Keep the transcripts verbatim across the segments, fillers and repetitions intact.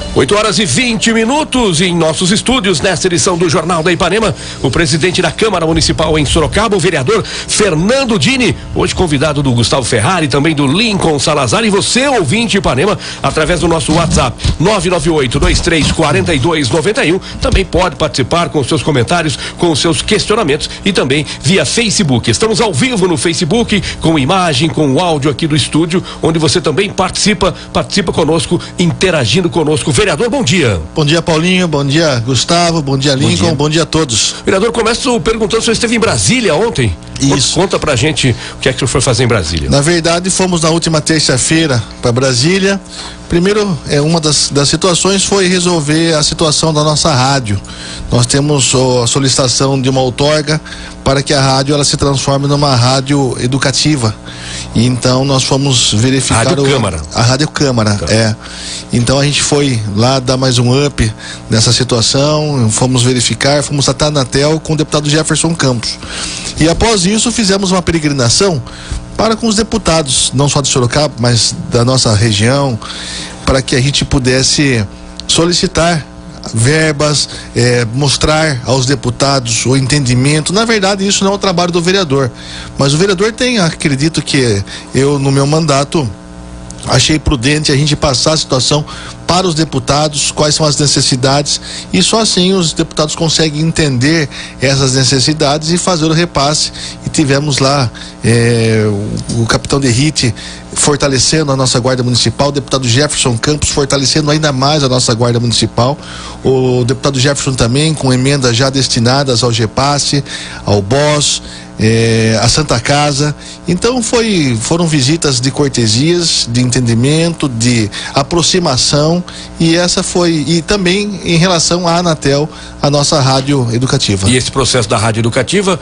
oito horas e vinte minutos em nossos estúdios, nesta edição do Jornal da Ipanema, o presidente da Câmara Municipal em Sorocaba, o vereador Fernando Dini, hoje convidado do Gustavo Ferrari, também do Lincoln Salazar, e você, ouvinte Ipanema, através do nosso WhatsApp nove nove oito, dois três quatro dois nove um, também pode participar com seus comentários, com seus questionamentos e também via Facebook. Estamos ao vivo no Facebook, com imagem, com áudio aqui do estúdio, onde você também participa, participa conosco, interagindo conosco. Vereador, bom dia. Bom dia, Paulinho, bom dia, Gustavo, bom dia, Lincoln, bom dia, bom dia a todos. Vereador, começo perguntando se você esteve em Brasília ontem. Isso. Conta pra gente o que é que o senhor foi fazer em Brasília. Na verdade, fomos na última terça-feira para Brasília. Primeiro, é, uma das, das situações foi resolver a situação da nossa rádio. Nós temos ó, a solicitação de uma outorga para que a rádio ela se transforme numa rádio educativa. E então nós fomos verificar Rádio o, Câmara. a Rádio Câmara, tá. é. Então a gente foi lá dar mais um up nessa situação, fomos verificar, fomos até a Anatel com o deputado Jefferson Campos. E após isso fizemos uma peregrinação para com os deputados, não só de Sorocaba, mas da nossa região, para que a gente pudesse solicitar verbas, eh, mostrar aos deputados o entendimento. Na verdade, isso não é o trabalho do vereador, mas o vereador tem, acredito que eu, no meu mandato, achei prudente a gente passar a situação para os deputados, quais são as necessidades, e só assim os deputados conseguem entender essas necessidades e fazer o repasse. E tivemos lá eh, o, o capitão Derrite fortalecendo a nossa guarda municipal, o deputado Jefferson Campos fortalecendo ainda mais a nossa guarda municipal, o deputado Jefferson também com emendas já destinadas ao GEPASSE, ao B O S, É, a Santa Casa. Então foi, foram visitas de cortesias, de entendimento, de aproximação, e essa foi, e também em relação à Anatel, a nossa rádio educativa. E esse processo da rádio educativa,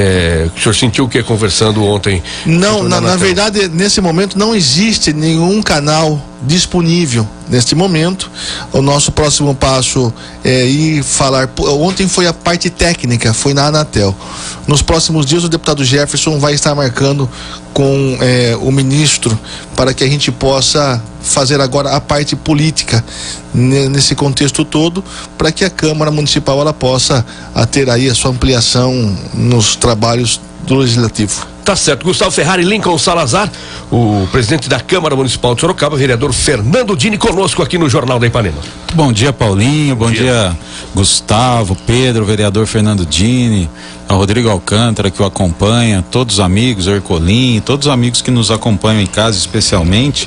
é, o senhor sentiu o que conversando ontem? Não, na, na verdade, nesse momento não existe nenhum canal disponível neste momento. O nosso próximo passo é ir falar. Ontem foi a parte técnica, foi na Anatel. Nos próximos dias o deputado Jefferson vai estar marcando com é, o ministro para que a gente possa fazer agora a parte política nesse contexto todo, para que a Câmara Municipal ela possa a ter aí a sua ampliação nos trabalhos do Legislativo. Tá certo. Gustavo Ferrari, Lincoln Salazar, o presidente da Câmara Municipal de Sorocaba, vereador Fernando Dini, conosco aqui no Jornal da Ipanema. Bom dia, Paulinho, bom, bom dia. dia Gustavo, Pedro, vereador Fernando Dini, a Rodrigo Alcântara que o acompanha, todos os amigos, o Ercolim, todos os amigos que nos acompanham em casa especialmente.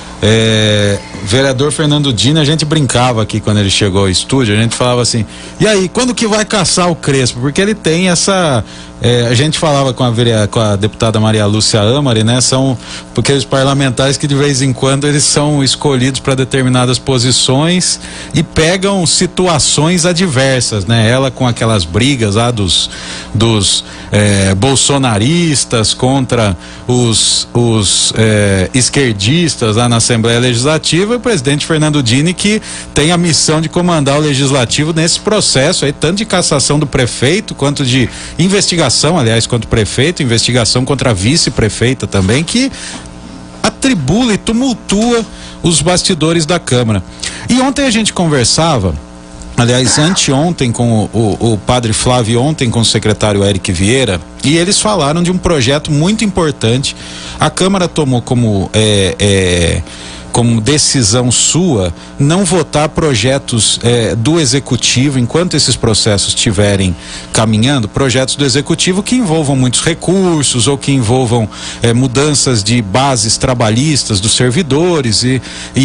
É, vereador Fernando Dini, a gente brincava aqui quando ele chegou ao estúdio, a gente falava assim, e aí, quando que vai caçar o Crespo? Porque ele tem essa, é, a gente falava com a, com a deputada Maria Lúcia Amari, né, são porque os parlamentares que de vez em quando eles são escolhidos para determinadas posições e pegam situações adversas, né, ela com aquelas brigas lá dos, dos é, bolsonaristas contra os, os é, esquerdistas lá na Assembleia Legislativa, e o presidente Fernando Dini que tem a missão de comandar o Legislativo nesse processo aí, tanto de cassação do prefeito, quanto de investigação, aliás, contra o prefeito, investigação contra a vice-prefeita também, que atribula e tumultua os bastidores da Câmara. E ontem a gente conversava, aliás, anteontem com o, o, o padre Flávio, ontem com o secretário Eric Vieira, e eles falaram de um projeto muito importante. A Câmara tomou como é, é, como decisão sua não votar projetos é, do Executivo enquanto esses processos estiverem caminhando, projetos do Executivo que envolvam muitos recursos ou que envolvam é, mudanças de bases trabalhistas dos servidores, e,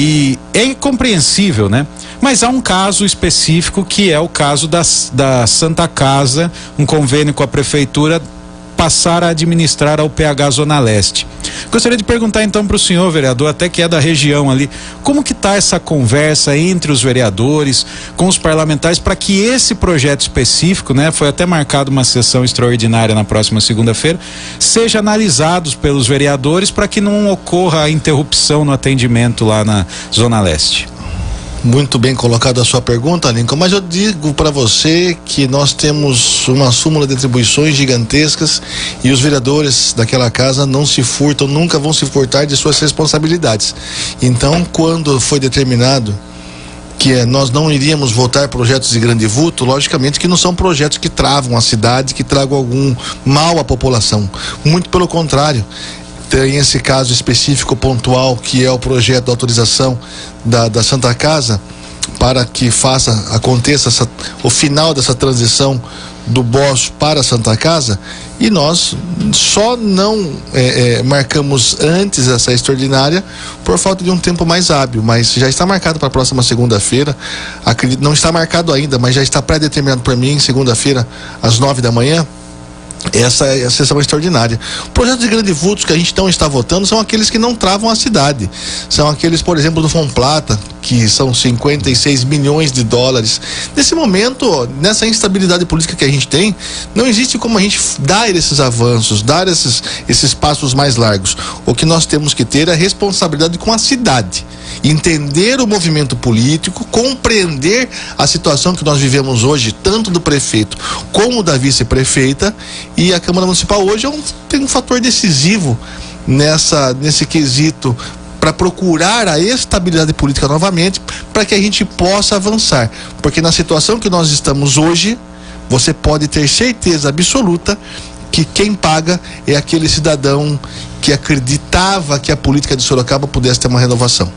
e é compreensível, né? Mas há um caso específico que é o caso da, da Santa Casa, um convênio com a Prefeitura passar a administrar ao P H Zona Leste. Gostaria de perguntar então para o senhor, vereador, até que é da região ali, como que está essa conversa entre os vereadores, com os parlamentares, para que esse projeto específico, né, foi até marcado uma sessão extraordinária na próxima segunda-feira, seja analisado pelos vereadores para que não ocorra a interrupção no atendimento lá na Zona Leste? Muito bem colocado a sua pergunta, Lincoln, mas eu digo para você que nós temos uma súmula de atribuições gigantescas e os vereadores daquela casa não se furtam, nunca vão se furtar de suas responsabilidades. Então, quando foi determinado que é, nós não iríamos votar projetos de grande vulto, logicamente que não são projetos que travam a cidade, que tragam algum mal à população. Muito pelo contrário. Tem esse caso específico pontual, que é o projeto de autorização da, da Santa Casa, para que faça, aconteça essa, o final dessa transição do B O S para a Santa Casa, e nós só não é, é, marcamos antes essa extraordinária por falta de um tempo mais hábil, mas já está marcado para a próxima segunda-feira. Acredito, não está marcado ainda, mas já está pré-determinado por mim, segunda-feira às nove da manhã. Essa é a sessão extraordinária. Projetos de grande vultos que a gente não está votando são aqueles que não travam a cidade. São aqueles, por exemplo, do Fomplata, que são cinquenta e seis milhões de dólares. Nesse momento, nessa instabilidade política que a gente tem, não existe como a gente dar esses avanços, dar esses, esses passos mais largos. O que nós temos que ter é a responsabilidade com a cidade. Entender o movimento político, compreender a situação que nós vivemos hoje, tanto do prefeito como da vice-prefeita, e a Câmara Municipal hoje é um, tem um fator decisivo nessa, nesse quesito para procurar a estabilidade política novamente, para que a gente possa avançar, porque na situação que nós estamos hoje, você pode ter certeza absoluta que quem paga é aquele cidadão que acreditava que a política de Sorocaba pudesse ter uma renovação.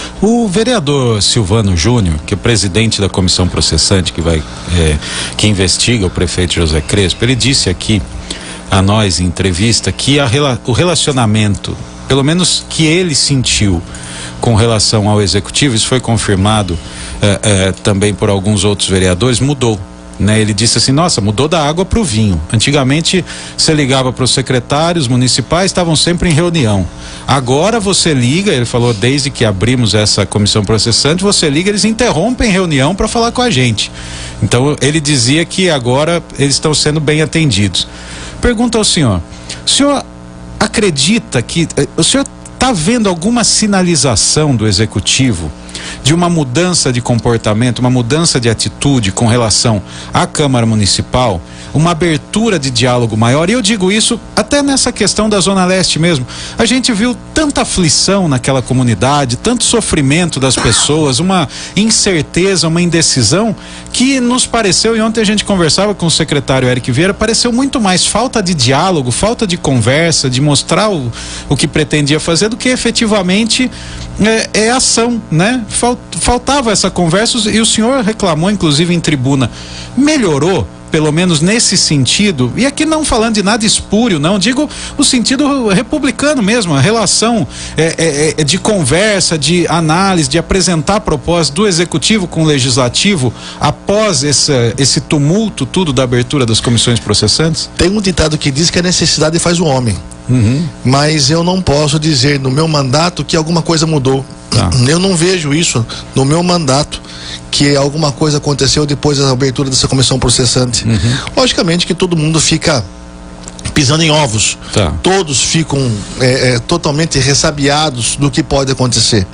O vereador Silvano Júnior, que é presidente da comissão processante que vai é, que investiga o prefeito José Crespo, ele disse aqui a nós em entrevista que a, o relacionamento, pelo menos que ele sentiu com relação ao executivo, isso foi confirmado é, é, também por alguns outros vereadores, mudou. Né, ele disse assim, nossa, mudou da água para o vinho. Antigamente você ligava para os secretários municipais, estavam sempre em reunião. Agora você liga, ele falou, desde que abrimos essa comissão processante, você liga, eles interrompem reunião para falar com a gente. Então ele dizia que agora eles estão sendo bem atendidos. Pergunta ao senhor, o senhor acredita que, o senhor está vendo alguma sinalização do executivo de uma mudança de comportamento, uma mudança de atitude com relação à Câmara Municipal, uma abertura de diálogo maior? E eu digo isso até nessa questão da Zona Leste mesmo. A gente viu tanta aflição naquela comunidade, tanto sofrimento das pessoas, uma incerteza, uma indecisão, que nos pareceu, e ontem a gente conversava com o secretário Eric Vieira, pareceu muito mais falta de diálogo, falta de conversa, de mostrar o, o que pretendia fazer, do que efetivamente é, é ação, né? Faltava essa conversa, e o senhor reclamou, inclusive em tribuna. Melhorou, pelo menos nesse sentido? E aqui não falando de nada espúrio, não, digo o sentido republicano mesmo, a relação é, é, de conversa, de análise, de apresentar propósito do executivo com o legislativo após esse, esse tumulto tudo da abertura das comissões processantes? Tem um ditado que diz que a necessidade faz o homem. Uhum. Mas eu não posso dizer no meu mandato que alguma coisa mudou. Ah. Eu não vejo isso no meu mandato, que alguma coisa aconteceu depois da abertura dessa comissão processante. Uhum. Logicamente que todo mundo fica pisando em ovos. Tá. Todos ficam é, é, totalmente ressabiados do que pode acontecer.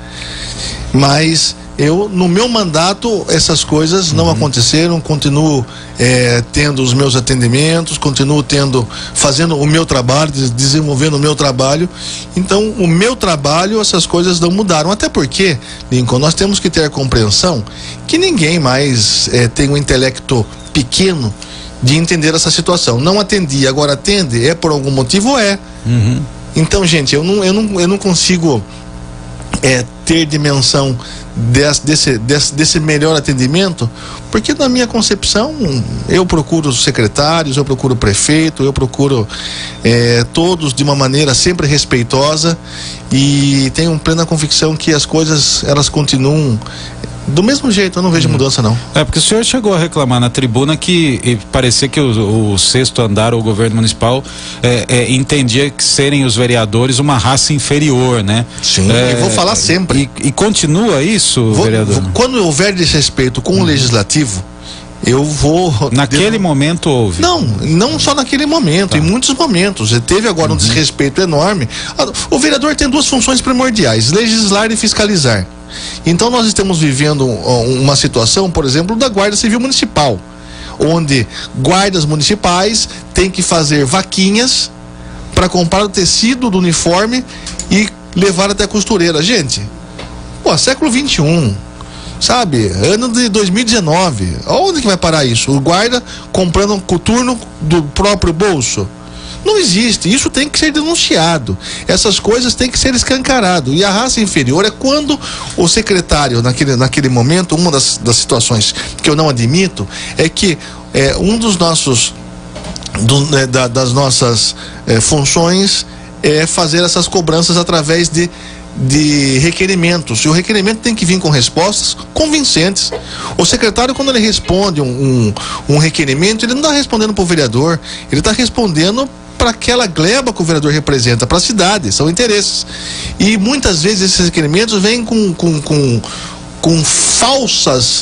Mas eu, no meu mandato, essas coisas não uhum. aconteceram. Continuo é, tendo os meus atendimentos, continuo tendo, fazendo o meu trabalho, desenvolvendo o meu trabalho. Então, o meu trabalho, essas coisas não mudaram. Até porque, Lincoln, nós temos que ter a compreensão que ninguém mais é, tem um intelecto pequeno de entender essa situação. Não atendi, agora atende, é por algum motivo? É. Uhum. Então, gente, eu não, eu não, eu não consigo é, ter dimensão desse, desse, desse, desse melhor atendimento, porque na minha concepção eu procuro os secretários, eu procuro o prefeito, eu procuro é, todos de uma maneira sempre respeitosa, e tenho plena convicção que as coisas elas continuam do mesmo jeito. Eu não vejo hum. mudança, não. É, porque o senhor chegou a reclamar na tribuna que parecia que o, o sexto andar, o governo municipal, é, é, entendia que serem os vereadores uma raça inferior, né? Sim, é, eu vou falar sempre. E, e continua isso, vou, vereador? Vou, quando houver desrespeito com hum. o legislativo, eu vou... Naquele devo... momento houve? Não, não só naquele momento, tá. Em muitos momentos. Teve agora uhum. um desrespeito enorme. O vereador tem duas funções primordiais: legislar e fiscalizar. Então nós estamos vivendo uma situação, por exemplo, da Guarda Civil Municipal, onde guardas municipais têm que fazer vaquinhas para comprar o tecido do uniforme e levar até a costureira. Gente, pô, século vinte e um, Sabe, ano de dois mil e dezenove, onde que vai parar isso? O guarda comprando um coturno do próprio bolso? Não existe, isso tem que ser denunciado, essas coisas têm que ser escancarado. E a raça inferior é quando o secretário, naquele, naquele momento, uma das, das situações que eu não admito, é que é, um dos nossos do, né, da, das nossas é, funções é fazer essas cobranças através de de requerimentos, e o requerimento tem que vir com respostas convincentes. O secretário, quando ele responde um, um, um requerimento, ele não está respondendo para o vereador, ele está respondendo para aquela gleba que o vereador representa, para a cidade, são interesses. E muitas vezes esses requerimentos vêm com, com, com, com falsas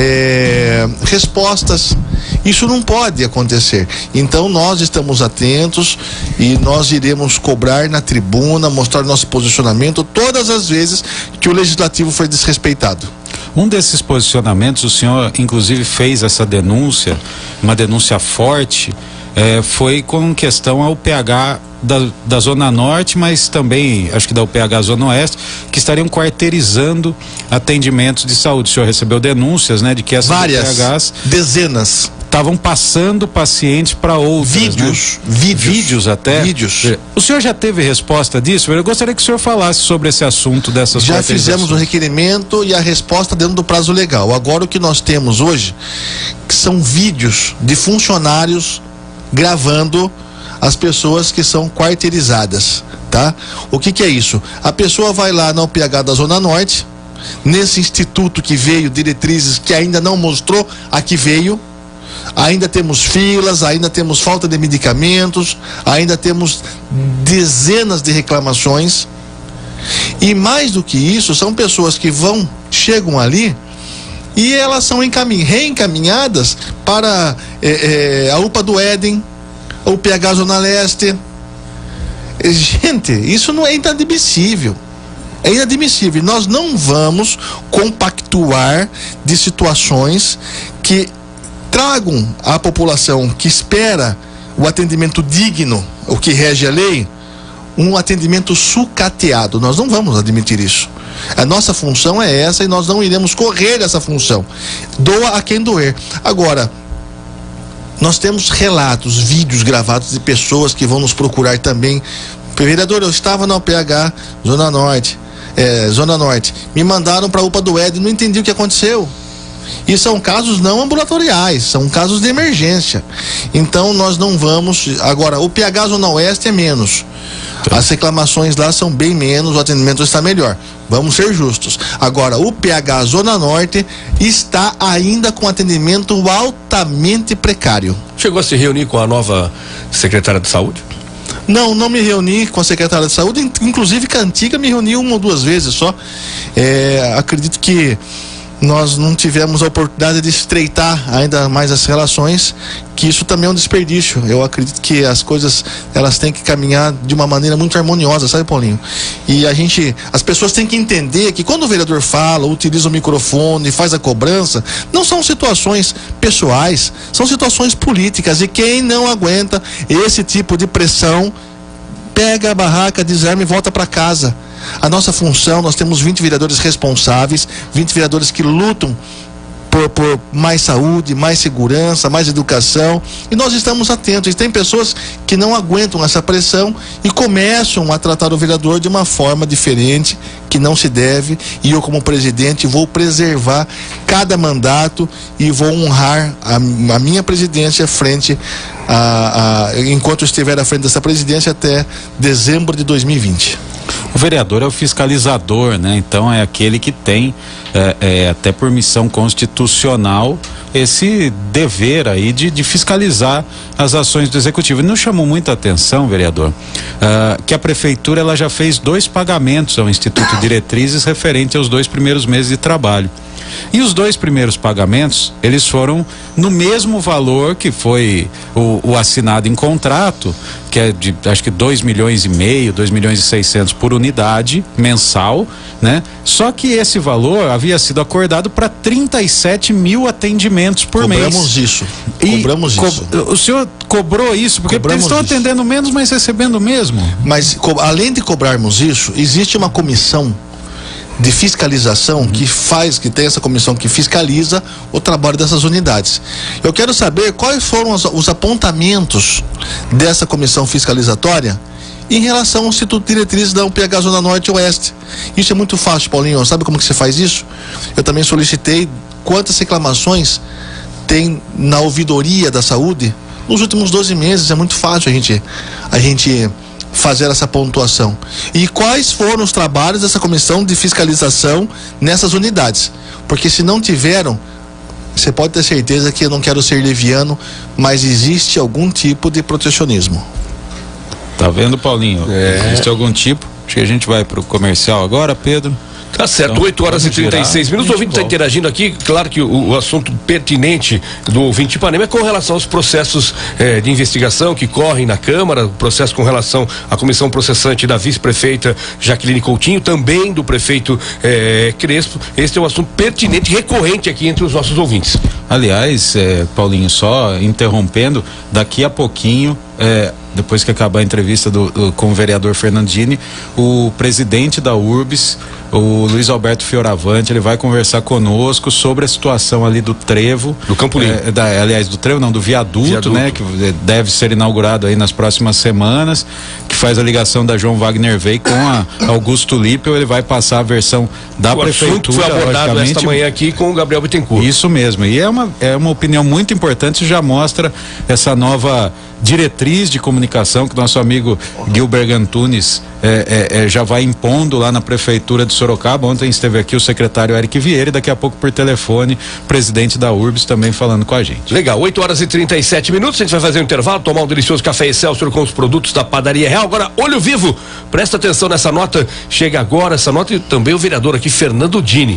é, respostas. Isso não pode acontecer. Então nós estamos atentos e nós iremos cobrar na tribuna, mostrar nosso posicionamento todas as vezes que o legislativo foi desrespeitado. Um desses posicionamentos, o senhor inclusive fez essa denúncia, uma denúncia forte, é, foi com questão ao P H da, da Zona Norte, mas também acho que da U P H Zona Oeste, que estariam quarteirizando atendimentos de saúde. O senhor recebeu denúncias, né, de que essas várias, U P Hs dezenas estavam passando pacientes para outros. Vídeos, né? vídeos. Vídeos até. Vídeos. O senhor já teve resposta disso? Eu gostaria que o senhor falasse sobre esse assunto dessas Já fizemos o requerimento e a resposta dentro do prazo legal. Agora o que nós temos hoje são vídeos de funcionários gravando as pessoas que são quarteirizadas, tá? O que que é isso? A pessoa vai lá na U P H da Zona Norte, nesse instituto que veio, diretrizes que ainda não mostrou a que veio, ainda temos filas, ainda temos falta de medicamentos, ainda temos dezenas de reclamações. E mais do que isso, são pessoas que vão, chegam ali e elas são encamin- reencaminhadas para é, é, a U P A do Éden, a U P H Zona Leste. Gente, isso não é inadmissível. É inadmissível. Nós não vamos compactuar de situações que tragam à população que espera o atendimento digno, o que rege a lei, um atendimento sucateado. Nós não vamos admitir isso. A nossa função é essa e nós não iremos correr essa função. Doa a quem doer. Agora, nós temos relatos, vídeos gravados de pessoas que vão nos procurar também. Vereador, eu estava na U P H Zona Norte, é, Zona Norte, me mandaram para a U P A do Éden, não entendi o que aconteceu. E são casos não ambulatoriais, são casos de emergência. Então nós não vamos. Agora, o P H Zona Oeste é menos. As reclamações lá são bem menos, o atendimento está melhor. Vamos ser justos. Agora, o P H Zona Norte está ainda com atendimento altamente precário. Chegou a se reunir com a nova secretária de saúde? Não, não me reuni com a secretária de saúde, inclusive que a antiga me reuniu uma ou duas vezes só. É, acredito que nós não tivemos a oportunidade de estreitar ainda mais as relações, que isso também é um desperdício. Eu acredito que as coisas, elas têm que caminhar de uma maneira muito harmoniosa, sabe, Paulinho? E a gente, as pessoas têm que entender que quando o vereador fala, utiliza o microfone, faz a cobrança, não são situações pessoais, são situações políticas, e quem não aguenta esse tipo de pressão, pega a barraca, desarma e volta para casa. A nossa função, nós temos vinte vereadores responsáveis, vinte vereadores que lutam por, por mais saúde, mais segurança, mais educação, e nós estamos atentos. E tem pessoas que não aguentam essa pressão e começam a tratar o vereador de uma forma diferente, que não se deve, e eu, como presidente, vou preservar cada mandato e vou honrar a, a minha presidência frente a, a, enquanto eu estiver à frente dessa presidência até dezembro de dois mil e vinte. O vereador é o fiscalizador, né? Então é aquele que tem, é, é, até por missão constitucional, esse dever aí de, de fiscalizar as ações do executivo. E nos chamou muita atenção, vereador, uh, que a prefeitura ela já fez dois pagamentos ao Instituto Diretrizes referente aos dois primeiros meses de trabalho. E os dois primeiros pagamentos, eles foram no mesmo valor que foi o, o assinado em contrato, que é de acho que dois milhões e meio, dois milhões e seiscentos por unidade mensal, né? Só que esse valor havia sido acordado para trinta e sete mil atendimentos por mês. Cobramos isso. E Cobramos co isso. O senhor cobrou isso? Porque, porque eles estão atendendo menos, mas recebendo mesmo. Mas co além de cobrarmos isso, existe uma comissão de fiscalização uhum. que faz, que tem essa comissão que fiscaliza o trabalho dessas unidades. Eu quero saber quais foram os, os apontamentos dessa comissão fiscalizatória em relação ao Instituto Diretrizes da U P H Zona Norte e Oeste. Isso é muito fácil, Paulinho. Sabe como que você faz isso? Eu também solicitei quantas reclamações tem na ouvidoria da saúde nos últimos doze meses. É muito fácil a gente, a gente fazer essa pontuação. E quais foram os trabalhos dessa comissão de fiscalização nessas unidades? Porque se não tiveram, você pode ter certeza que eu não quero ser leviano, mas existe algum tipo de protecionismo. Tá vendo, Paulinho? É. Existe algum tipo? Acho que a gente vai pro comercial agora, Pedro. Tá certo, então, oito horas e trinta e seis minutos. O ouvinte está interagindo aqui. Claro que o, o assunto pertinente do ouvinte de Ipanema é com relação aos processos eh, de investigação que correm na Câmara, o processo com relação à comissão processante da vice-prefeita Jaqueline Coutinho, também do prefeito eh, Crespo. Este é um assunto pertinente, recorrente aqui entre os nossos ouvintes. Aliás, eh, Paulinho, só interrompendo, daqui a pouquinho, eh, depois que acabar a entrevista do, do, com o vereador Fernando Dini, o presidente da URBS, o Luiz Alberto Fioravante, ele vai conversar conosco sobre a situação ali do trevo. Do Campo Limpo. É, da, aliás, do trevo não, do viaduto, viaduto, né? Que deve ser inaugurado aí nas próximas semanas, que faz a ligação da João Wagner Vey com a Augusto Lippel. Ele vai passar a versão da o prefeitura. Foi abordado esta manhã aqui com o Gabriel Bittencourt. Isso mesmo, e é uma, é uma opinião muito importante, já mostra essa nova diretriz de comunicação que nosso amigo Gilberto Antunes é, é, é, já vai impondo lá na prefeitura de Sorocaba. Ontem esteve aqui o secretário Eric Vieira e daqui a pouco por telefone o presidente da URBS também falando com a gente. Legal, oito horas e trinta e sete minutos, a gente vai fazer um intervalo, tomar um delicioso café Excelsior com os produtos da Padaria Real. Agora, olho vivo, presta atenção nessa nota, chega agora essa nota e também o vereador aqui, Fernando Dini.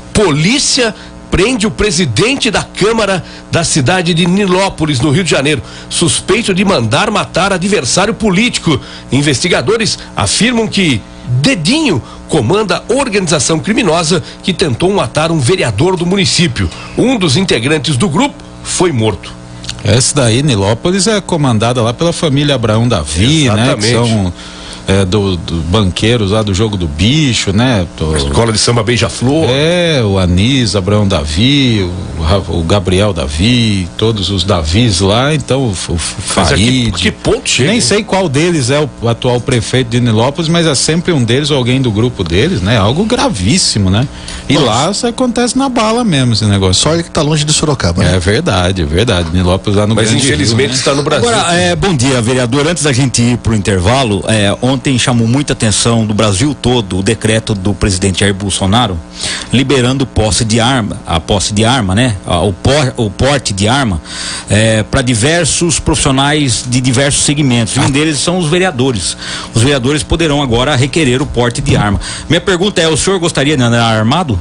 Polícia prende o presidente da Câmara da cidade de Nilópolis, no Rio de Janeiro, suspeito de mandar matar adversário político. Investigadores afirmam que Dedinho comanda organização criminosa que tentou matar um vereador do município. Um dos integrantes do grupo foi morto. Essa daí, Nilópolis, é comandada lá pela família Abraão Davi, né? Que são é, do, do banqueiros lá do Jogo do Bicho, né? Do, Escola de Samba Beija-Flor. É, o Anis, Abraão Davi, o, o Gabriel Davi, todos os Davis lá, então o, o Farid. Que, que ponto chega? Nem sei qual deles é o, o atual prefeito de Nilópolis, mas é sempre um deles ou alguém do grupo deles, né? Algo gravíssimo, né? E Nossa. Lá isso acontece na bala mesmo, esse negócio. Só ele que tá longe de Sorocaba, né? É verdade, é verdade. Nilópolis lá no Mas Grande infelizmente Rio, né? está no Brasil. Agora, é, bom dia, vereador. Antes da gente ir pro intervalo, é, ontem chamou muita atenção do Brasil todo o decreto do presidente Jair Bolsonaro liberando posse de arma, a posse de arma, né? O, por, o porte de arma é, para diversos profissionais de diversos segmentos. E um deles são os vereadores. Os vereadores poderão agora requerer o porte de arma. Minha pergunta é: o senhor gostaria de andar armado?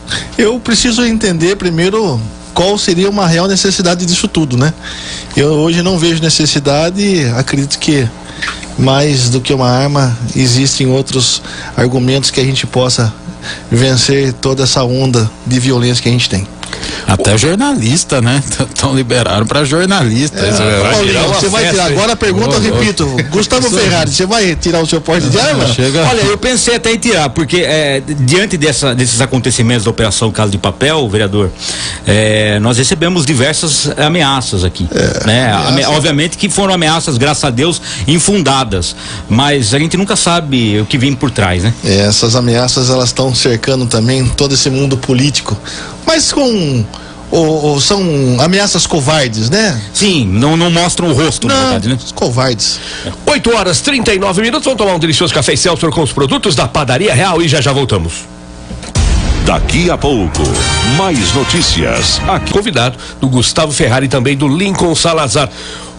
Eu preciso entender primeiro qual seria uma real necessidade disso tudo, né? Eu hoje não vejo necessidade e acredito que mais do que uma arma existem outros argumentos que a gente possa vencer toda essa onda de violência que a gente tem. Até jornalista, né? Estão liberaram para jornalista. É, vai Paulinho, você vai tirar agora a pergunta, eu repito, Gustavo Ferrari, você vai tirar o seu porte de arma? Chega. Olha, eu pensei até em tirar, porque é, diante dessa, desses acontecimentos da Operação Casa de Papel, vereador, é, nós recebemos diversas ameaças aqui, é, né? Ameaça. Obviamente que foram ameaças, graças a Deus, infundadas, mas a gente nunca sabe o que vem por trás, né? É, essas ameaças, elas estão cercando também todo esse mundo político, mas com Ou, ou são ameaças covardes, né? Sim, não, não mostram o rosto, não, na verdade, né? Covardes. oito horas e trinta e nove minutos, vamos tomar um delicioso café Excelsior com os produtos da Padaria Real e já já voltamos. Daqui a pouco, mais notícias. Aqui, convidado do Gustavo Ferrari e também do Lincoln Salazar.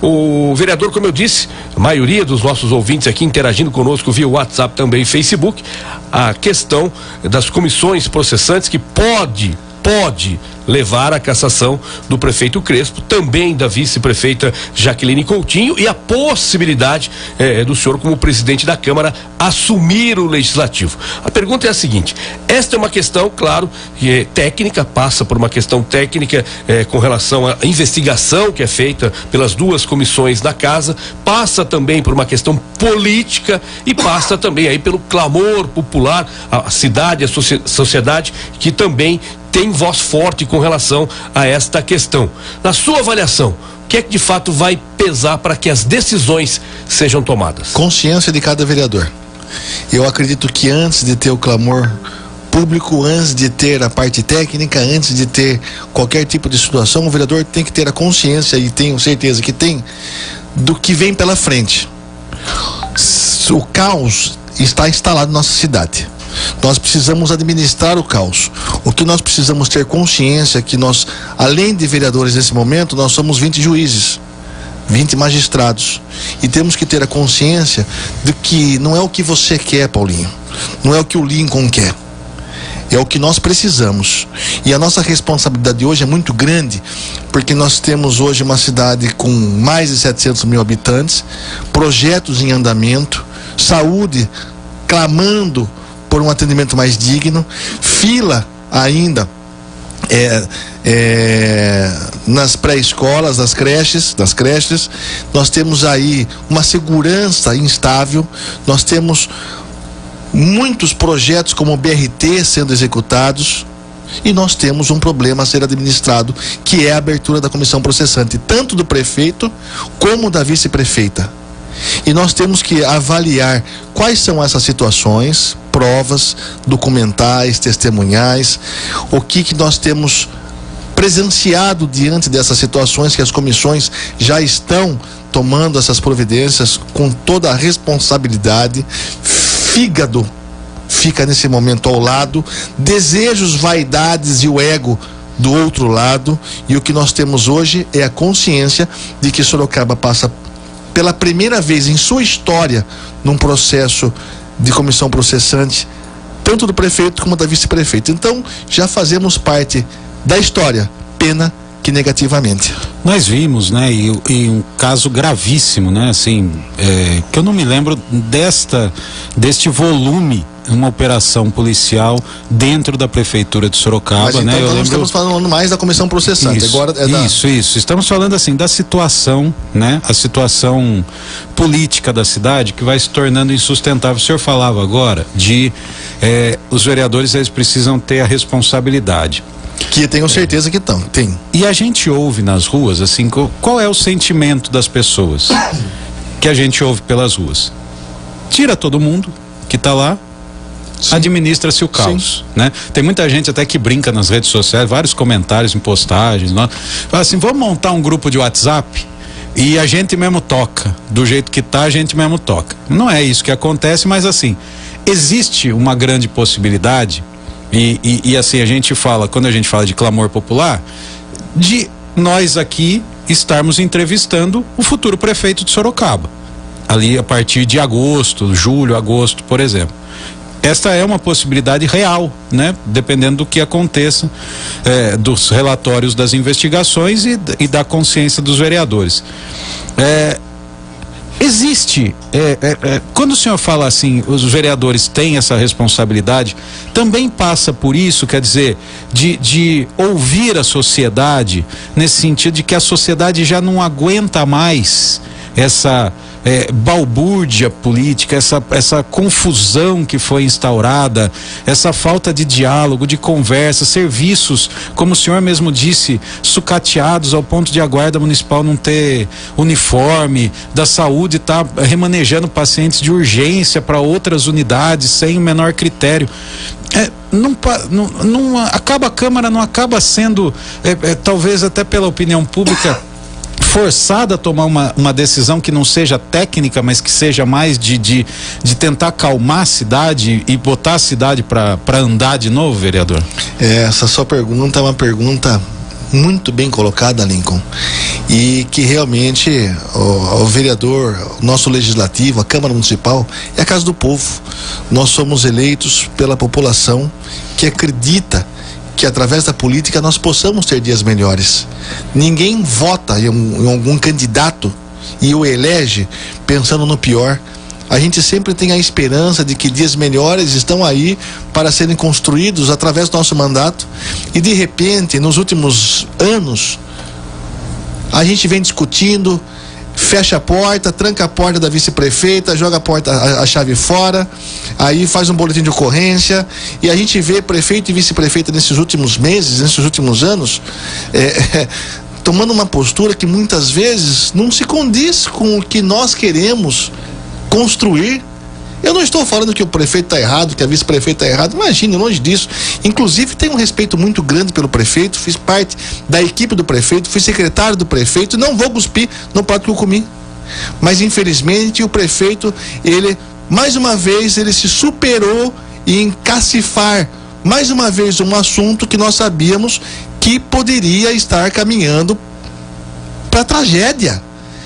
O vereador, como eu disse, a maioria dos nossos ouvintes aqui interagindo conosco via WhatsApp, também Facebook, a questão das comissões processantes que pode pode levar à cassação do prefeito Crespo, também da vice-prefeita Jaqueline Coutinho, e a possibilidade eh, do senhor, como presidente da Câmara, assumir o Legislativo. A pergunta é a seguinte: esta é uma questão, claro, que é técnica, passa por uma questão técnica eh, com relação à investigação que é feita pelas duas comissões da Casa, passa também por uma questão política e passa também aí pelo clamor popular, a cidade, a sociedade, que também tem voz forte com relação a esta questão. Na sua avaliação, o que é que de fato vai pesar para que as decisões sejam tomadas? Consciência de cada vereador. Eu acredito que antes de ter o clamor público, antes de ter a parte técnica, antes de ter qualquer tipo de situação, o vereador tem que ter a consciência, e tenho certeza que tem, do que vem pela frente. O caos está instalado na nossa cidade. Nós precisamos administrar o caos. O que nós precisamos ter consciência é que nós, além de vereadores nesse momento, nós somos vinte juízes, vinte magistrados, e temos que ter a consciência de que não é o que você quer, Paulinho, não é o que o Lincoln quer, é o que nós precisamos. E a nossa responsabilidade hoje é muito grande, porque nós temos hoje uma cidade com mais de setecentos mil habitantes, projetos em andamento, saúde clamando por um atendimento mais digno, fila ainda é, é, nas pré-escolas, nas creches, nas creches. Nós temos aí uma segurança instável, nós temos muitos projetos como o B R T sendo executados, e nós temos um problema a ser administrado, que é a abertura da comissão processante, tanto do prefeito como da vice-prefeita. E nós temos que avaliar quais são essas situações, provas, documentais, testemunhais, o que que nós temos presenciado diante dessas situações, que as comissões já estão tomando essas providências com toda a responsabilidade. Fígado fica nesse momento ao lado, desejos, vaidades e o ego do outro lado, e o que nós temos hoje é a consciência de que Sorocaba passa pela primeira vez em sua história num processo de comissão processante, tanto do prefeito como da vice-prefeita. Então já fazemos parte da história, pena que negativamente. Nós vimos, né, e, e um caso gravíssimo, né, assim, é, que eu não me lembro desta, deste volume, uma operação policial dentro da prefeitura de Sorocaba. Mas então, né? Então eu nós lembro... estamos falando mais da comissão processante. Isso, agora é da... isso, isso. Estamos falando assim da situação, né? A situação política da cidade, que vai se tornando insustentável. O senhor falava agora de eh, os vereadores, eles precisam ter a responsabilidade. Que tenho certeza que estão, tem. E a gente ouve nas ruas, assim, qual é o sentimento das pessoas que a gente ouve pelas ruas? Tira todo mundo que está lá, administra-se o caos, Sim. né? Tem muita gente até que brinca nas redes sociais, vários comentários em postagens, né? Fala assim, vamos montar um grupo de WhatsApp e a gente mesmo toca, do jeito que tá, a gente mesmo toca. Não é isso que acontece, mas assim, existe uma grande possibilidade, e, e, e assim, a gente fala, quando a gente fala de clamor popular, de nós aqui estarmos entrevistando o futuro prefeito de Sorocaba, ali a partir de agosto, julho, agosto, por exemplo. Esta é uma possibilidade real, né? Dependendo do que aconteça, é, dos relatórios das investigações e, e da consciência dos vereadores. É, existe, é, é, é, quando o senhor fala assim, os vereadores têm essa responsabilidade, também passa por isso, quer dizer, de, de ouvir a sociedade, nesse sentido de que a sociedade já não aguenta mais essa É, balbúrdia política, essa, essa confusão que foi instaurada, essa falta de diálogo, de conversa, serviços, como o senhor mesmo disse, sucateados ao ponto de a guarda municipal não ter uniforme, da saúde estar tá remanejando pacientes de urgência para outras unidades sem o menor critério. É, não, não, não acaba a Câmara, não acaba sendo, é, é, talvez até pela opinião pública, forçada a tomar uma, uma decisão que não seja técnica, mas que seja mais de, de, de tentar acalmar a cidade e botar a cidade para andar de novo, vereador? Essa sua pergunta é uma pergunta muito bem colocada, Lincoln, e que realmente o, o vereador, o nosso legislativo, a Câmara Municipal é a casa do povo. Nós somos eleitos pela população que acredita que através da política nós possamos ter dias melhores. Ninguém vota em, um, em algum candidato e o elege pensando no pior. A gente sempre tem a esperança de que dias melhores estão aí para serem construídos através do nosso mandato. E de repente, nos últimos anos, a gente vem discutindo, fecha a porta, tranca a porta da vice-prefeita, joga a porta, a, a chave fora, aí faz um boletim de ocorrência, e a gente vê prefeito e vice-prefeita nesses últimos meses, nesses últimos anos, é, é, tomando uma postura que muitas vezes não se condiz com o que nós queremos construir. Eu não estou falando que o prefeito está errado, que a vice-prefeita está errada, imagine, longe disso. Inclusive tenho um respeito muito grande pelo prefeito, fiz parte da equipe do prefeito, fui secretário do prefeito, não vou cuspir no prato que eu comi. Mas infelizmente o prefeito, ele, mais uma vez, ele se superou em cacifar mais uma vez um assunto que nós sabíamos que poderia estar caminhando para tragédia.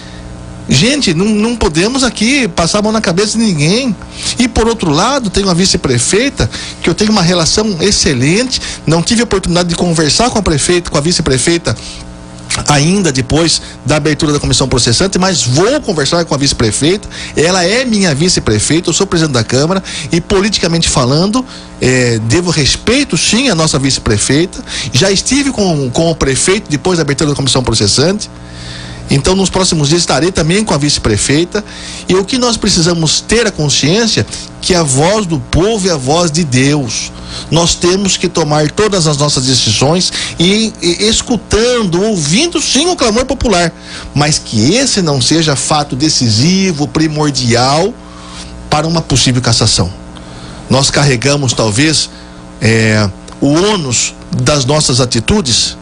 Gente, não, não podemos aqui passar a mão na cabeça de ninguém. E por outro lado, tem uma vice-prefeita que eu tenho uma relação excelente. Não tive a oportunidade de conversar com a prefeita, com a vice-prefeita ainda depois da abertura da comissão processante, mas vou conversar com a vice-prefeita. Ela é minha vice-prefeita, eu sou presidente da Câmara e, politicamente falando, é, devo respeito sim à nossa vice-prefeita. Já estive com, com o prefeito depois da abertura da comissão processante. Então, nos próximos dias estarei também com a vice-prefeita. E o que nós precisamos ter a consciência que a voz do povo é a voz de Deus. Nós temos que tomar todas as nossas decisões e, e escutando, ouvindo sim o clamor popular, mas que esse não seja fato decisivo, primordial para uma possível cassação. Nós carregamos talvez é, o ônus das nossas atitudes,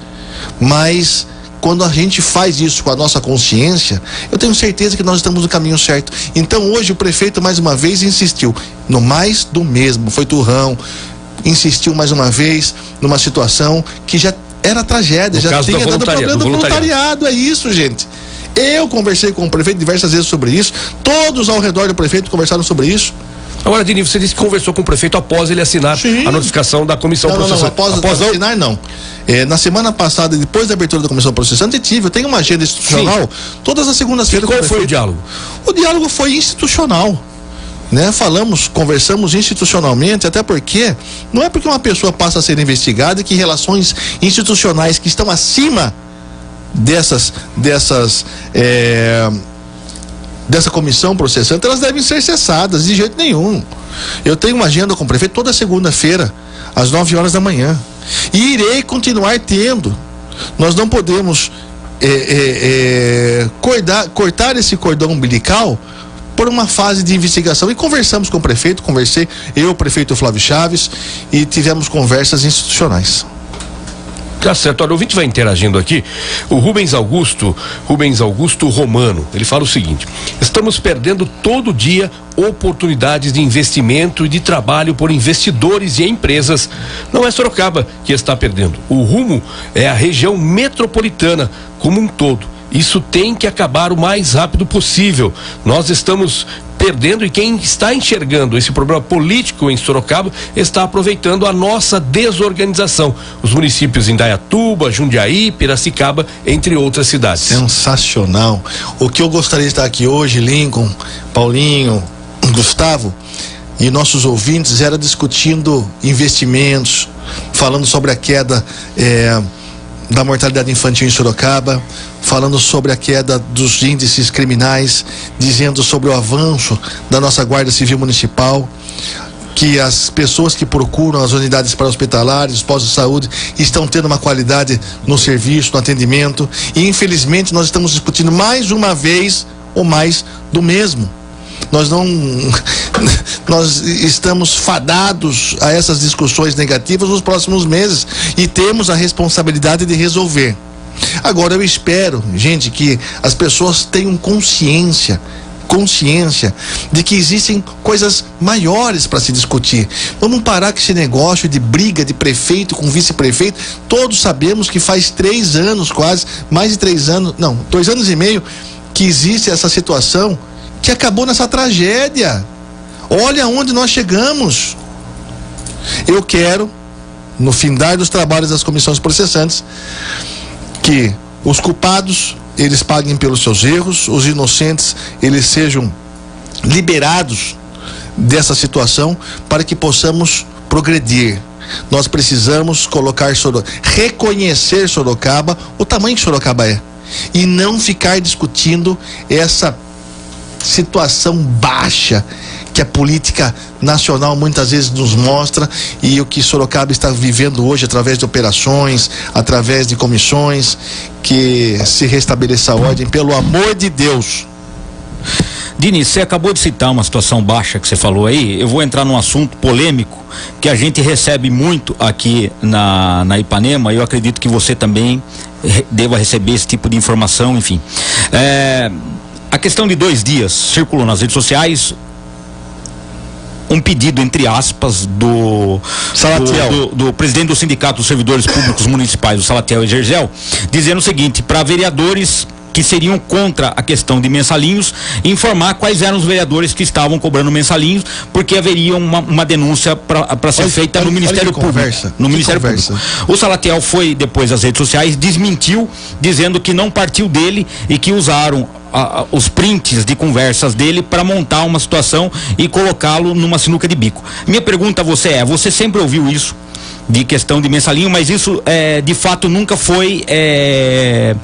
mas quando a gente faz isso com a nossa consciência, eu tenho certeza que nós estamos no caminho certo. Então hoje o prefeito mais uma vez insistiu no mais do mesmo, foi turrão, insistiu mais uma vez numa situação que já era tragédia, no já tinha dado problema do voluntariado. voluntariado, é isso, gente. Eu conversei com o prefeito diversas vezes sobre isso, todos ao redor do prefeito conversaram sobre isso. Agora, Dini, você disse que conversou com o prefeito após ele assinar Sim. a notificação da comissão não, processante. Não, não, após, após assinar não. É, na semana passada, depois da abertura da comissão processante, tive, eu tenho uma agenda institucional, Sim. todas as segundas-feiras. Qual foi o diálogo? O diálogo foi institucional. Né? Falamos, conversamos institucionalmente, até porque não é porque uma pessoa passa a ser investigada que relações institucionais que estão acima dessas, dessas, é, dessa comissão processante, elas devem ser cessadas de jeito nenhum. Eu tenho uma agenda com o prefeito toda segunda-feira, às nove horas da manhã. E irei continuar tendo. Nós não podemos é, é, é, cortar, cortar esse cordão umbilical por uma fase de investigação. E conversamos com o prefeito, conversei, eu, o prefeito Flávio Chaves, e tivemos conversas institucionais. Tá certo, olha, o ouvinte vai interagindo aqui. O Rubens Augusto, Rubens Augusto Romano, ele fala o seguinte: estamos perdendo todo dia oportunidades de investimento e de trabalho por investidores e empresas. Não é Sorocaba que está perdendo. O rumo é a região metropolitana como um todo. Isso tem que acabar o mais rápido possível. Nós estamos perdendo e quem está enxergando esse problema político em Sorocaba está aproveitando a nossa desorganização. Os municípios em Indaiatuba, Jundiaí, Piracicaba, entre outras cidades. Sensacional. O que eu gostaria de estar aqui hoje, Lincoln, Paulinho, Gustavo e nossos ouvintes, era discutindo investimentos, falando sobre a queda é, da mortalidade infantil em Sorocaba, falando sobre a queda dos índices criminais, dizendo sobre o avanço da nossa Guarda Civil Municipal, que as pessoas que procuram as unidades pré-hospitalares, os postos de saúde, estão tendo uma qualidade no serviço, no atendimento, e infelizmente nós estamos discutindo mais uma vez ou mais do mesmo. Nós não, nós estamos fadados a essas discussões negativas nos próximos meses e temos a responsabilidade de resolver. Agora eu espero, gente, que as pessoas tenham consciência, consciência de que existem coisas maiores para se discutir. Vamos parar com esse negócio de briga de prefeito com vice-prefeito. Todos sabemos que faz três anos quase, mais de três anos, não, dois anos e meio que existe essa situação que acabou nessa tragédia. Olha onde nós chegamos. Eu quero no findar dos trabalhos das comissões processantes, que os culpados, eles paguem pelos seus erros, os inocentes, eles sejam liberados dessa situação para que possamos progredir. Nós precisamos colocar Soro... reconhecer Sorocaba, o tamanho que Sorocaba é, e não ficar discutindo essa situação baixa que a política nacional muitas vezes nos mostra, e o que Sorocaba está vivendo hoje através de operações, através de comissões, que se restabeleça a ordem, pelo amor de Deus. Dini, você acabou de citar uma situação baixa que você falou aí. Eu vou entrar num assunto polêmico que a gente recebe muito aqui na, na Ipanema, e eu acredito que você também re, deva receber esse tipo de informação, enfim. É, a questão de dois dias circulou nas redes sociais um pedido, entre aspas, do Salatiel, do, do, do presidente do Sindicato dos Servidores Públicos Municipais, o Salatiel Egergel, dizendo o seguinte: para vereadores que seriam contra a questão de mensalinhos, informar quais eram os vereadores que estavam cobrando mensalinhos, porque haveria uma, uma denúncia para ser olha, feita olha, no Ministério Público. Conversa, no Ministério conversa. Público. O Salatiel foi depois às redes sociais, desmentiu, dizendo que não partiu dele e que usaram a, a, os prints de conversas dele para montar uma situação e colocá-lo numa sinuca de bico. Minha pergunta a você é: você sempre ouviu isso de questão de mensalinho, mas isso é, de fato nunca foi é,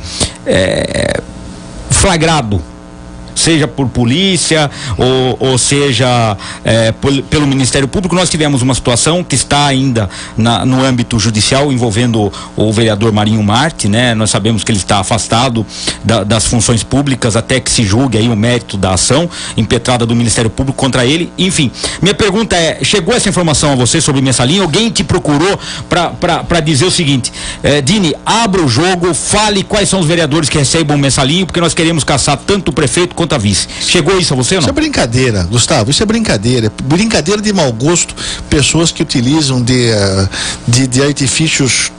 é, flagrado, seja por polícia ou, ou seja é, por, pelo Ministério Público? Nós tivemos uma situação que está ainda na, no âmbito judicial envolvendo o, o vereador Marinho Marte, né? Nós sabemos que ele está afastado da, das funções públicas até que se julgue aí o mérito da ação impetrada do Ministério Público contra ele. Enfim, minha pergunta é: chegou essa informação a você sobre mensalinho? Alguém te procurou para dizer o seguinte: é, Dini, abra o jogo, fale quais são os vereadores que recebam mensalinho, porque nós queremos caçar tanto o prefeito quanto a vice. Chegou isso a você ou não? Isso é brincadeira, Gustavo, isso é brincadeira. Brincadeira de mau gosto, pessoas que utilizam de, de, de artifícios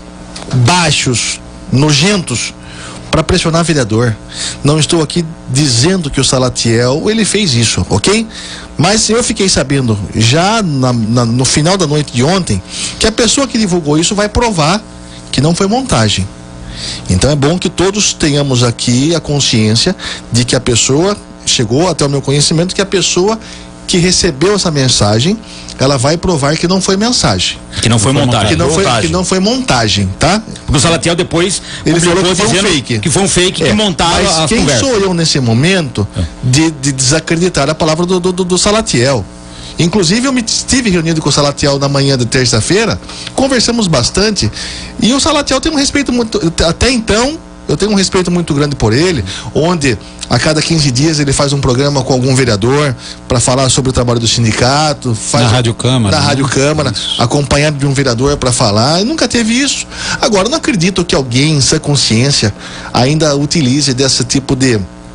baixos, nojentos, para pressionar vereador. Não estou aqui dizendo que o Salatiel, ele fez isso, ok? Mas eu fiquei sabendo, já na, na, no final da noite de ontem, que a pessoa que divulgou isso vai provar que não foi montagem. Então é bom que todos tenhamos aqui a consciência de que a pessoa, chegou até o meu conhecimento, que a pessoa que recebeu essa mensagem, ela vai provar que não foi mensagem. Que não foi montagem. Que não foi, que não foi montagem, tá? Porque o Salatiel depois ele falou que foi um fake. Que foi um fake, é, que montaram mas as quem conversas. Sou eu nesse momento é. de, de desacreditar a palavra do, do, do Salatiel? Inclusive eu me estive reunido com o Salatiel na manhã de terça-feira, conversamos bastante, e o Salatiel tem um respeito muito, até então, eu tenho um respeito muito grande por ele, onde a cada quinze dias ele faz um programa com algum vereador para falar sobre o trabalho do sindicato, faz na Rádio Câmara, na né? Rádio Câmara, isso. Acompanhado de um vereador para falar, e nunca teve isso. Agora, eu não acredito que alguém em sã consciência ainda utilize desse tipo de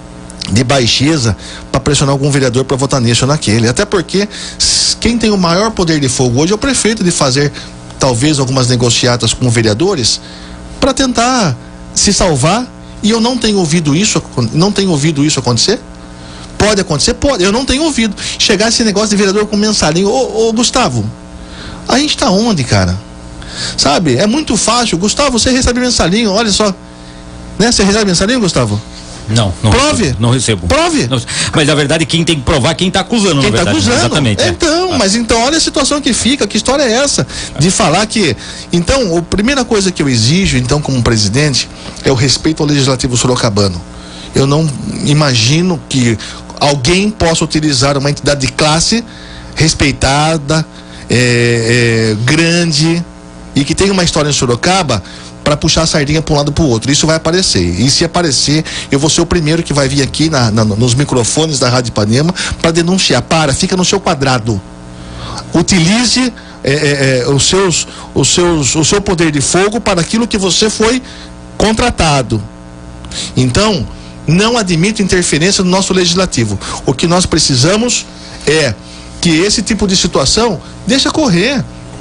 de baixeza para pressionar algum vereador para votar nesse ou naquele, até porque quem tem o maior poder de fogo hoje é o prefeito, de fazer talvez algumas negociatas com vereadores para tentar se salvar, e eu não tenho ouvido isso, não tenho ouvido isso acontecer. Pode acontecer? Pode, eu não tenho ouvido chegar esse negócio de vereador com mensalinho. Ô, ô Gustavo, a gente tá onde, cara? Sabe, é muito fácil. Gustavo, você recebe mensalinho, olha só, né? Você recebe mensalinho, Gustavo? Não, não Prove. Recebo, não recebo. Prove. Não, mas na verdade quem tem que provar é quem está acusando, quem na tá verdade. acusando. Exatamente. É. Então, é. mas então olha a situação que fica, que história é essa? De falar que, então, a primeira coisa que eu exijo, então, como presidente, é o respeito ao legislativo sorocabano. Eu não imagino que alguém possa utilizar uma entidade de classe respeitada, é, é, grande, e que tem uma história em Sorocaba para puxar a sardinha para um lado para o outro. Isso vai aparecer, e se aparecer, eu vou ser o primeiro que vai vir aqui na, na, nos microfones da Rádio Ipanema para denunciar. Para, fica no seu quadrado, utilize é, é, é, os seus, os seus, o seu poder de fogo para aquilo que você foi contratado. Então, não admito interferência no nosso legislativo. O que nós precisamos é que esse tipo de situação deixa correr.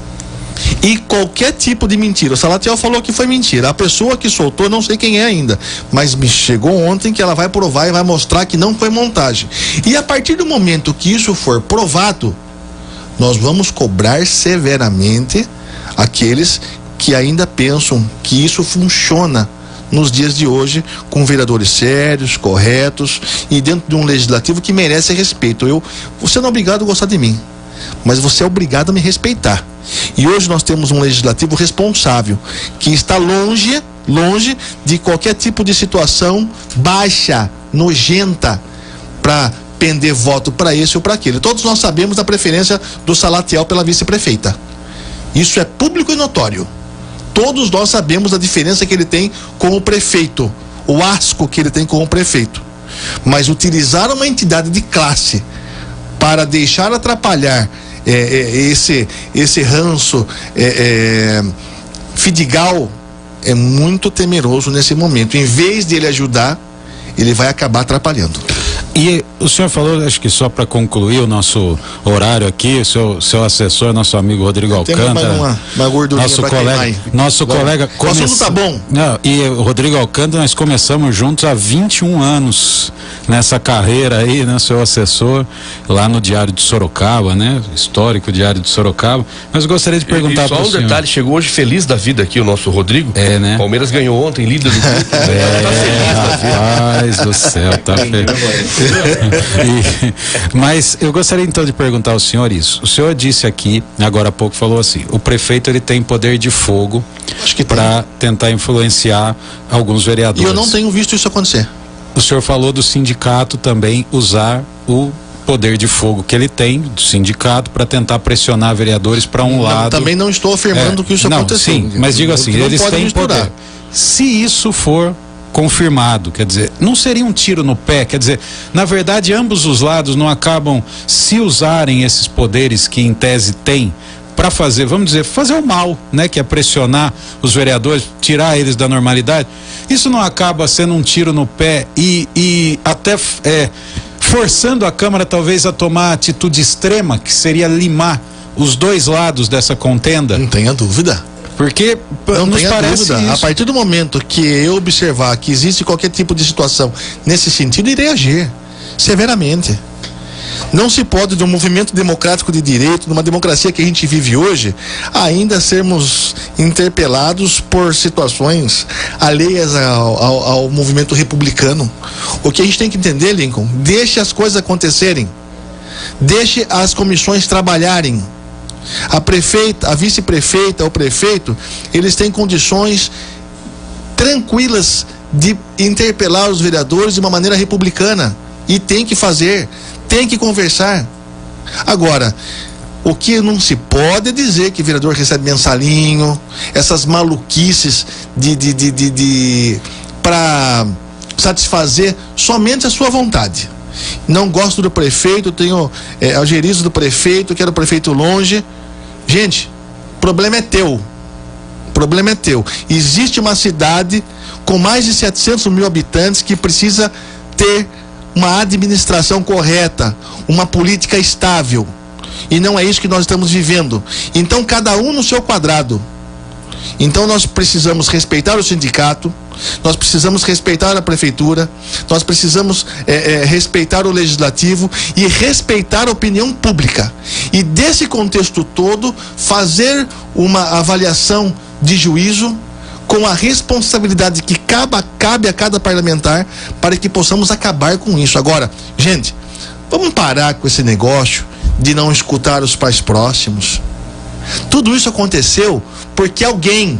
E qualquer tipo de mentira, o Salatiel falou que foi mentira, a pessoa que soltou, não sei quem é ainda, mas me chegou ontem que ela vai provar e vai mostrar que não foi montagem. E a partir do momento que isso for provado, nós vamos cobrar severamente aqueles que ainda pensam que isso funciona nos dias de hoje, com vereadores sérios, corretos e dentro de um legislativo que merece respeito. Eu, você não é obrigado a gostar de mim, mas você é obrigado a me respeitar. E hoje nós temos um legislativo responsável, que está longe, longe de qualquer tipo de situação baixa, nojenta, para pender voto para esse ou para aquele. Todos nós sabemos da preferência do Salatiel pela vice-prefeita. Isso é público e notório. Todos nós sabemos a diferença que ele tem com o prefeito, o asco que ele tem com o prefeito. Mas utilizar uma entidade de classe para deixar atrapalhar é, é, esse, esse ranço é, é, fidigal é muito temeroso nesse momento. Em vez de ele ajudar, ele vai acabar atrapalhando. E o senhor falou, acho que só para concluir o nosso horário aqui, o seu, seu assessor, nosso amigo Rodrigo Alcântara. Temos mais uma, uma gordurinha nosso pra colega, queimar. nosso Vamos. colega. O assunto tá bom. Não, e o Rodrigo Alcântara, nós começamos juntos há vinte e um anos nessa carreira aí, né, seu assessor, lá no Diário de Sorocaba, né? Histórico Diário de Sorocaba. Mas eu gostaria de perguntar para o senhor. Só um detalhe, chegou hoje feliz da vida aqui o nosso Rodrigo. É, né? Palmeiras ganhou ontem, líder do grupo. É, rapaz do céu, tá feio. E, mas eu gostaria então de perguntar ao senhor isso. O senhor disse aqui, agora há pouco falou assim, o prefeito ele tem poder de fogo para tentar influenciar alguns vereadores. E eu não tenho visto isso acontecer. O senhor falou do sindicato também usar o poder de fogo que ele tem do sindicato para tentar pressionar vereadores para um não, lado. Também não estou afirmando é, que isso não, aconteceu. Sim, mas digo assim, não eles têm misturar. poder. Se isso for confirmado, quer dizer, não seria um tiro no pé, quer dizer, na verdade ambos os lados não acabam se usarem esses poderes que em tese têm para fazer, vamos dizer, fazer o mal, né, que é pressionar os vereadores, tirar eles da normalidade. Isso não acaba sendo um tiro no pé e, e até é, forçando a Câmara talvez a tomar atitude extrema, que seria limar os dois lados dessa contenda? Não tenha dúvida. Porque não nos tenha parece dúvida. isso. A partir do momento que eu observar que existe qualquer tipo de situação nesse sentido, irei agir severamente. Não se pode, de um movimento democrático de direito, numa democracia que a gente vive hoje, ainda sermos interpelados por situações alheias ao, ao, ao movimento republicano. O que a gente tem que entender, Lincoln, deixe as coisas acontecerem, deixe as comissões trabalharem. A prefeita, a vice-prefeita, o prefeito, eles têm condições tranquilas de interpelar os vereadores de uma maneira republicana. E tem que fazer, tem que conversar. Agora, o que não se pode é dizer que o vereador recebe mensalinho, essas maluquices de, de, de, de, de para satisfazer somente a sua vontade. Não gosto do prefeito, tenho é, algerizo do prefeito, quero o prefeito longe. Gente, o problema é teu. O problema é teu. Existe uma cidade com mais de setecentos mil habitantes que precisa ter uma administração correta, uma política estável. E não é isso que nós estamos vivendo. Então, cada um no seu quadrado. Então, nós precisamos respeitar o sindicato, nós precisamos respeitar a prefeitura, nós precisamos é, é, respeitar o legislativo e respeitar a opinião pública. E desse contexto todo, fazer uma avaliação de juízo com a responsabilidade que cabe, cabe a cada parlamentar para que possamos acabar com isso. Agora, gente, vamos parar com esse negócio de não escutar os pais próximos. Tudo isso aconteceu porque alguém,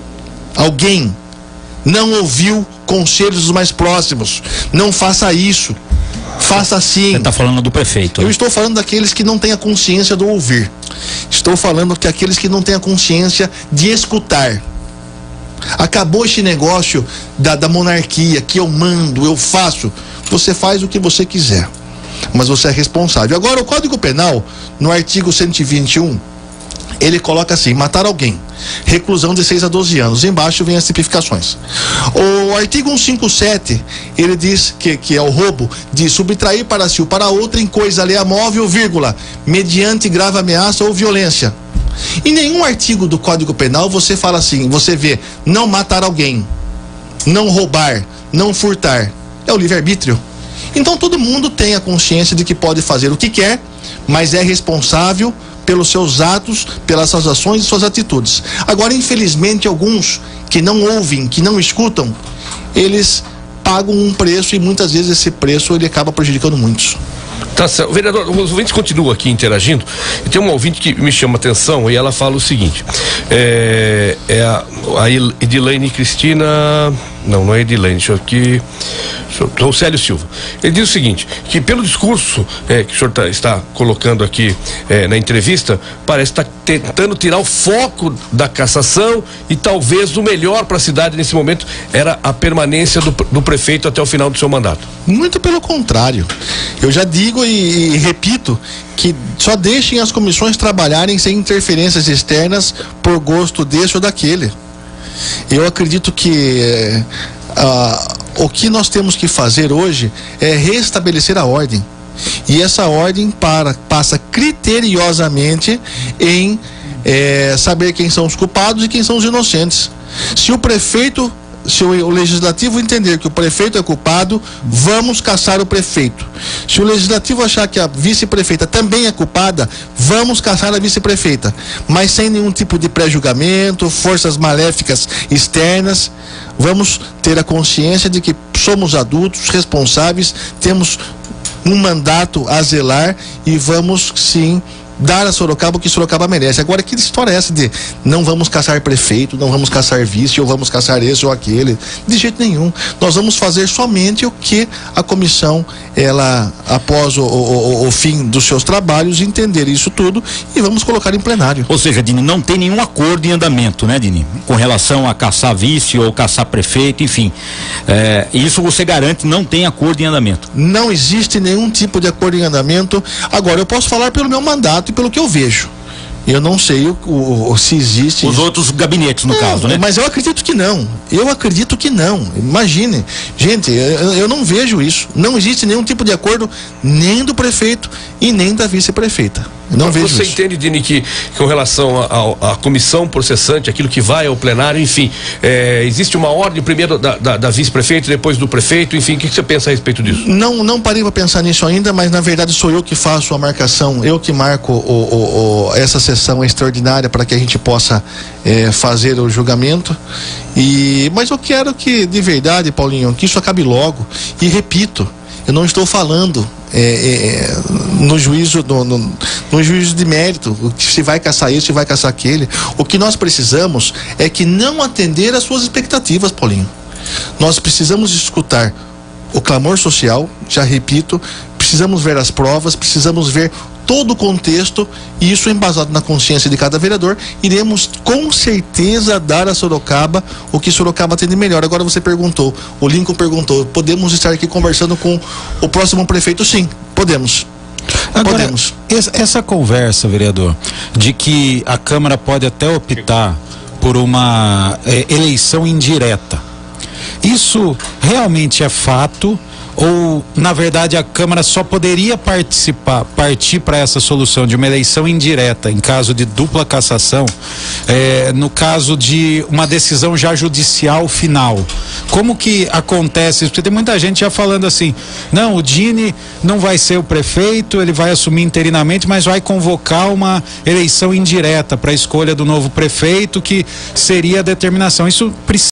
alguém não ouviu conselhos dos mais próximos. Não faça isso. Faça assim. Você está falando do prefeito. Eu né? estou falando daqueles que não têm a consciência do ouvir. Estou falando que aqueles que não têm a consciência de escutar. Acabou este negócio da, da monarquia, que eu mando, eu faço. Você faz o que você quiser, mas você é responsável. Agora, o Código Penal, no artigo cento e vinte e um, ele coloca assim: matar alguém, reclusão de seis a doze anos. Embaixo vem as tipificações. O artigo cento e cinquenta e sete, ele diz que, que é o roubo de subtrair para si ou para outra em coisa alheia móvel, vírgula, mediante grave ameaça ou violência. Em nenhum artigo do Código Penal você fala assim, você vê, não matar alguém, não roubar, não furtar. É o livre-arbítrio. Então todo mundo tem a consciência de que pode fazer o que quer, mas é responsável pelos seus atos, pelas suas ações e suas atitudes. Agora, infelizmente, alguns que não ouvem, que não escutam, eles pagam um preço e muitas vezes esse preço ele acaba prejudicando muitos. Tá certo. Vereador, os ouvintes continuam aqui interagindo e tem um ouvinte que me chama a atenção e ela fala o seguinte, é, é a, a Edilene Cristina, não, não é Edilene, deixa eu aqui, o Célio Silva. Ele diz o seguinte, que pelo discurso é, que o senhor tá, está colocando aqui é, na entrevista, parece estar tá tentando tirar o foco da cassação e talvez o melhor para a cidade nesse momento era a permanência do, do prefeito até o final do seu mandato. Muito pelo contrário. Eu já digo e, e repito que só deixem as comissões trabalharem sem interferências externas por gosto desse ou daquele. Eu acredito que é, a, o que nós temos que fazer hoje é restabelecer a ordem. E essa ordem para, passa criteriosamente em é, saber quem são os culpados e quem são os inocentes. Se o prefeito Se o, o legislativo entender que o prefeito é culpado, vamos caçar o prefeito. Se o legislativo achar que a vice-prefeita também é culpada, vamos caçar a vice-prefeita, mas sem nenhum tipo de pré-julgamento, forças maléficas externas. Vamos ter a consciência de que somos adultos, responsáveis, temos um mandato a zelar e vamos sim dar a Sorocaba o que Sorocaba merece. Agora, que história é essa de não vamos caçar prefeito, não vamos caçar vice, ou vamos caçar esse ou aquele? De jeito nenhum. Nós vamos fazer somente o que a comissão, ela, após o, o, o fim dos seus trabalhos, entender isso tudo e vamos colocar em plenário. Ou seja, Dini, não tem nenhum acordo em andamento, né, Dini? Com relação a caçar vice ou caçar prefeito, enfim. É, isso você garante, não tem acordo em andamento? Não existe nenhum tipo de acordo em andamento. Agora, eu posso falar pelo meu mandato e pelo que eu vejo. Eu não sei o, o, o se existe os isso. outros gabinetes, no não, caso, né? Mas eu acredito que não. Eu acredito que não. Imagine, gente, eu, eu não vejo isso. Não existe nenhum tipo de acordo, nem do prefeito e nem da vice-prefeita. Eu não Mas vejo você isso. entende, Dini, que com relação à comissão processante, aquilo que vai ao plenário, enfim, é, existe uma ordem primeiro da, da, da vice-prefeita, depois do prefeito, enfim, o que, que você pensa a respeito disso? Não, não parei para pensar nisso ainda, mas na verdade sou eu que faço a marcação, eu que marco o, o, o, essa sessão extraordinária para que a gente possa é, fazer o julgamento. E, mas eu quero que, de verdade, Paulinho, que isso acabe logo. E repito, eu não estou falando é, é, no juízo no, no, no juízo de mérito, se vai caçar isso, se vai caçar aquele. O que nós precisamos é que não atender às suas expectativas, Paulinho. Nós precisamos escutar o clamor social, já repito, precisamos ver as provas, precisamos ver todo o contexto, e isso embasado na consciência de cada vereador. Iremos com certeza dar a Sorocaba o que Sorocaba tem de melhor. Agora você perguntou, o Lincoln perguntou, podemos estar aqui conversando com o próximo prefeito? Sim, podemos. Agora, podemos. Essa conversa, vereador, de que a Câmara pode até optar por uma é, eleição indireta, isso realmente é fato? Ou, na verdade, a Câmara só poderia participar, partir para essa solução de uma eleição indireta em caso de dupla cassação, é, no caso de uma decisão já judicial final? Como que acontece isso? Porque tem muita gente já falando assim, não, o Dini não vai ser o prefeito, ele vai assumir interinamente, mas vai convocar uma eleição indireta para a escolha do novo prefeito, que seria a determinação. Isso precisa